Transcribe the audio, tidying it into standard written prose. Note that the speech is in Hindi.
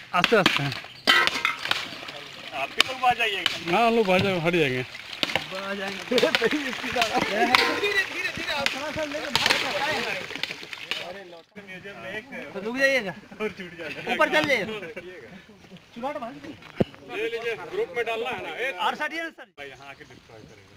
आस्ते आस्ते हैं। आप भी लोग आ जाइएगा। हाँ लोग भाई हट जाएंगे। रुक जाइएगा ऊपर चल जाइए। ले लीजिए ग्रुप में डालना है ना। और सर यहाँ आके डिस्ट्रॉय करेंगे।